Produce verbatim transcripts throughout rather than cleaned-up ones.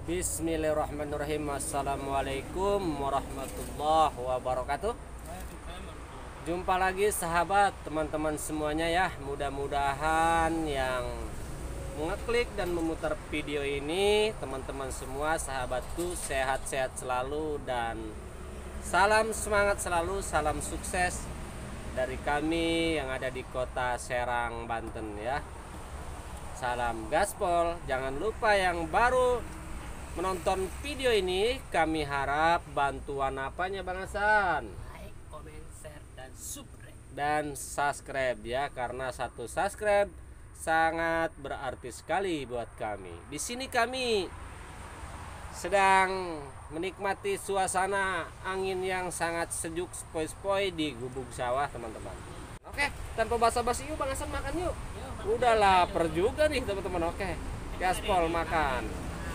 Bismillahirrahmanirrahim. Assalamualaikum warahmatullahi wabarakatuh. Jumpa lagi sahabat, teman-teman semuanya ya. Mudah-mudahan yang mengeklik dan memutar video ini, teman-teman semua, sahabatku, sehat-sehat selalu dan salam semangat selalu, salam sukses dari kami yang ada di kota Serang, Banten ya. Salam gaspol. Jangan lupa yang baru menonton video ini, kami harap bantuan apanya Bang Hasan? Like, comment, share, dan subscribe. Dan subscribe ya, karena satu subscribe sangat berarti sekali buat kami. Di sini kami sedang menikmati suasana angin yang sangat sejuk sepoi-sepoi di gubuk sawah teman-teman. Oke, tanpa basa-basi yuk Bang Hasan makan yuk. Udah lapar juga nih teman-teman. Oke, gaspol makan.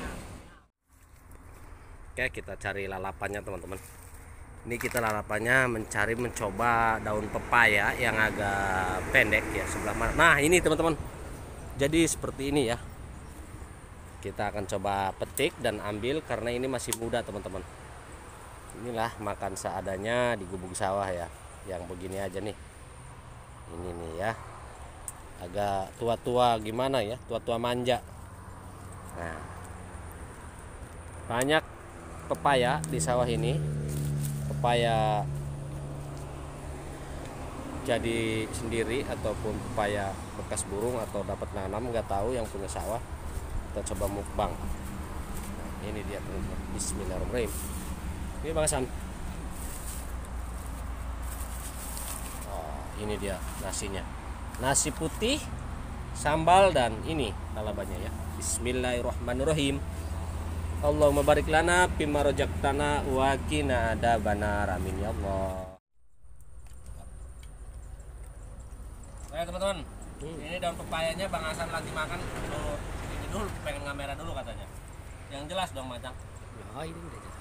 Oke, kita cari lalapannya teman-teman. Ini kita lalapannya mencari mencoba daun pepaya yang agak pendek ya sebelah mana. Nah ini teman-teman. Jadi seperti ini ya. Kita akan coba petik dan ambil karena ini masih muda teman-teman. Inilah makan seadanya di gubuk sawah ya. Yang begini aja nih. Ini nih ya. Agak tua-tua gimana ya, tua-tua manja. Nah, banyak pepaya di sawah ini. Pepaya jadi sendiri ataupun pepaya bekas burung atau dapat nanam, nggak tahu yang punya sawah. Kita coba mukbang. Nah, ini dia teman-teman. Bismillahirrahmanirrahim. Ini Bang Hasan. Oh, ini dia nasinya. Nasi putih, sambal, dan ini lalapannya ya. Bismillahirrahmanirrahim. Allahumma barik lana bima razaqtana wa qina adzabannar. Amin ya Allah. Oke teman-teman, hmm. Ini daun pepayanya Bang Hasan lagi makan dulu. Ini dulu pengen kamera dulu katanya. Yang jelas dong Macang. Oh, ini udah jelas.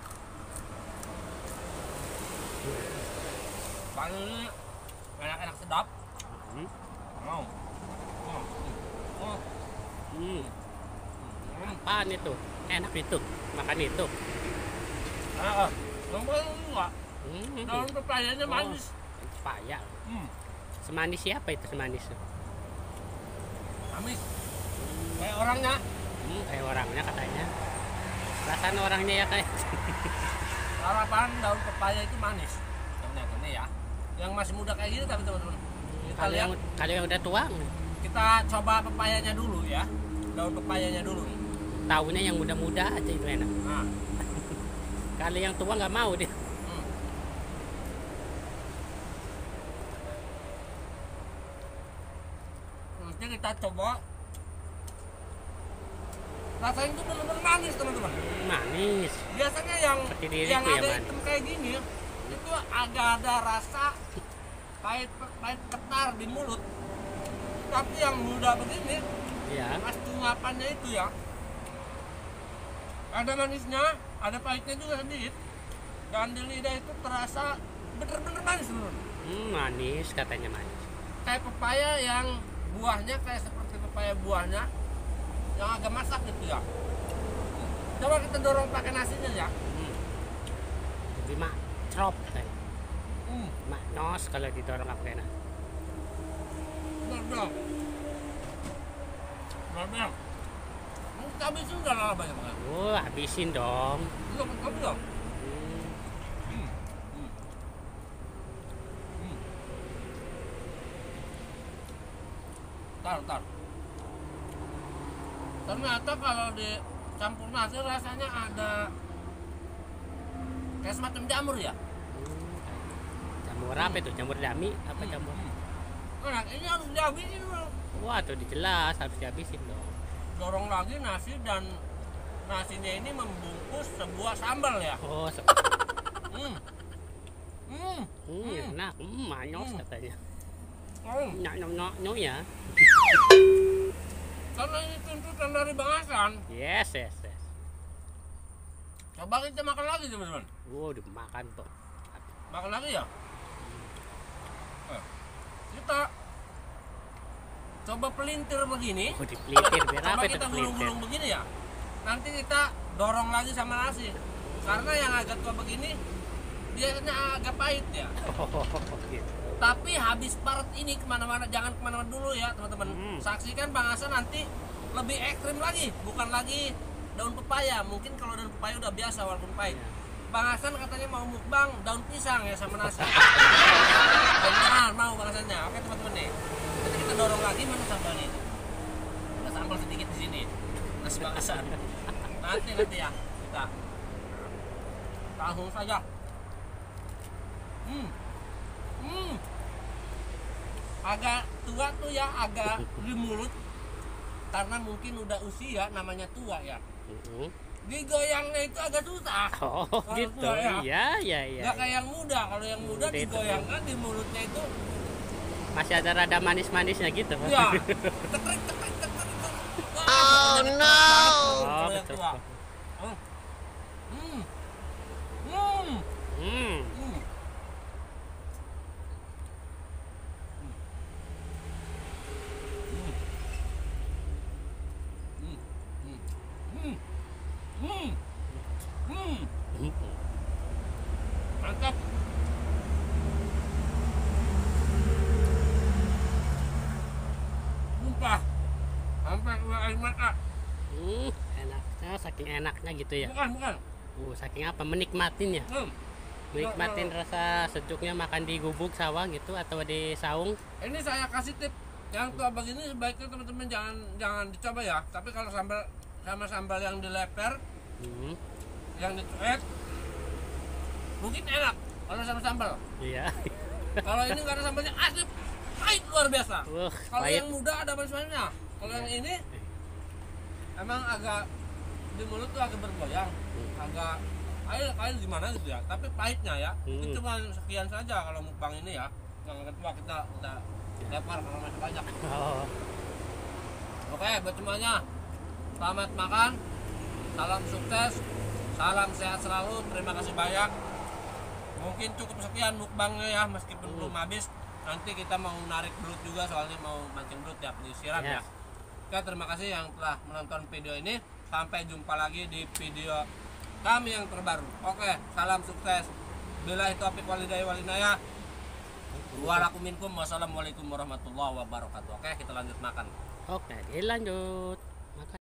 Paling enak-enak sedap. Hmm. Mau. Oh. Oh. Hmm. Apaan itu? Enak itu, makan itu. Ah, nomor enggak. Hmm. Daun pepayanya Oh, manis. pepaya. Hmm. Semanis siapa itu semanis? Manis. Kayak orangnya. Hmm, kayak orangnya katanya. Perasaan orangnya ya kayak. Harapan daun pepaya itu manis. Ternyata nih ya. Yang masih muda kayak gini tapi teman-teman. Kita Kalau yang lihat, kalau yang udah tua, kita coba pepayanya dulu ya. Daun pepayanya dulu nih. tahunya yang muda-muda aja itu enak. Nah, Kalau yang tua nggak mau dia. hmm. Nanti kita coba. Rasanya itu benar-benar manis teman-teman. Manis. Biasanya yang Seperti diriku yang ya, ada Man. hitam kayak gini itu agak ada rasa pahit pahit ketar di mulut. Tapi yang muda begini, Ya. pas tungapannya itu ya, ada manisnya, ada pahitnya juga sedikit, dan di lidah itu terasa bener-bener manis teman-teman. Hmm, manis katanya manis. Kayak pepaya yang buahnya kayak seperti pepaya buahnya yang agak masak gitu ya. Coba kita dorong pakai nasinya ya. Hmm. Lebih mak crop kayak. Hmm. Mak nos kalau didorong apa enak. Benar-benar. Benar-benar. Kita habisin udah lama banyak banget. Oh, habisin dong. Iya, kamu dong. Hmm. Hmm. Hmm. Hmm. Tar, tar. Ternyata kalau dicampur nasi rasanya ada kayak semacam jamur ya. Jamur apa itu? Jamur dami apa Hmm. jamur? Hmm. Nah, ini harus dihabisin bro. Wah, tuh dijelas harus dihabisin dong. Dorong lagi nasi dan nasinya ini membungkus sebuah sambal ya. Oh, se- Hmm. Hmm. hmm, enak. Hmm, manyos Hmm. katanya. Hmm. Nyok nyok nyok nyok ya. Karena ini tuntutan dari Bang Hasan. Yes, yes, yes. Coba kita makan lagi teman-teman. Wow, dimakan tuh. Makan lagi ya. Eh, kita coba pelintir begini. Oh, dipelintir biar Coba apa itu kita pelintir? gulung-gulung begini ya. Nanti kita dorong lagi sama nasi. Karena yang agak tua begini biasanya agak pahit ya. Gitu. Tapi habis parut ini kemana-mana, jangan kemana-mana dulu ya teman-teman. Hmm. Saksikan Bang Hasan nanti lebih ekstrim lagi, bukan lagi daun pepaya. Mungkin kalau daun pepaya udah biasa walaupun pahit. Bang Hasan katanya mau mukbang daun pisang ya sama nasi. Beneran mau Bang Hasannya. Oke teman-teman nih. Nanti kita dorong lagi mana sambalnya itu. Ada sambal sedikit di sini. Nasi Bang Hasan. Nanti nanti ya kita langsung saja. Hmm. Hmm. Agak tua tuh ya, agak di mulut karena mungkin udah usia, namanya tua ya. Mm-hmm. Digoyangnya itu agak susah. Oh Kalau gitu. tua ya. Iya iya iya. Nggak kayak yang muda. Kalau yang muda Muda itu. digoyangkan di mulutnya itu Masih ada rada manis-manisnya gitu. ya tekrik tekrik tekrik. Oh, no. Oh, Kalau yang betul. tua. Oh. Hmm. Hmm. Hmm. Hmm. Hmm. Hmm. Mantap. Sumpah. Sampai keluar air mata. Hmm, enaknya saking enaknya gitu ya. Bukan, bukan. Uh, saking apa? Menikmatin ya. Hmm. Menikmatin rasa sejuknya makan di gubuk sawah gitu atau di saung. Ini saya kasih tip yang tua begini sebaiknya teman-teman jangan jangan dicoba ya. Tapi kalau sambal sama sambal yang di leper, Hmm. yang dicuek, mungkin enak kalau sama sambal. Iya. Kalau ini nggak ada sambalnya, asip, pahit luar biasa. Wah, Kalau pahit. yang muda ada manis-manisnya. Kalau yang ini emang agak di mulut tuh agak bergoyang, agak air air gimana gitu ya. Tapi pahitnya ya. Hmm. Itu cuma sekian saja kalau mukbang ini ya. Yang kedua kita kita lempar kalau masih banyak. Oh. Oke, buat semuanya selamat makan, salam sukses, salam sehat selalu, terima kasih banyak. Mungkin cukup sekian mukbangnya ya, meskipun Hmm. belum habis. Nanti kita mau narik belut juga, soalnya mau mancing belut ya, penyisiran ya. Yes. Oke, terima kasih yang telah menonton video ini. Sampai jumpa lagi di video kami yang terbaru. Oke, salam sukses. Billahi taufiq walhidayah walinaya. Walakum minkum. Wassalamualaikum warahmatullahi wabarakatuh. Oke, kita lanjut makan. Oke, dilanjut.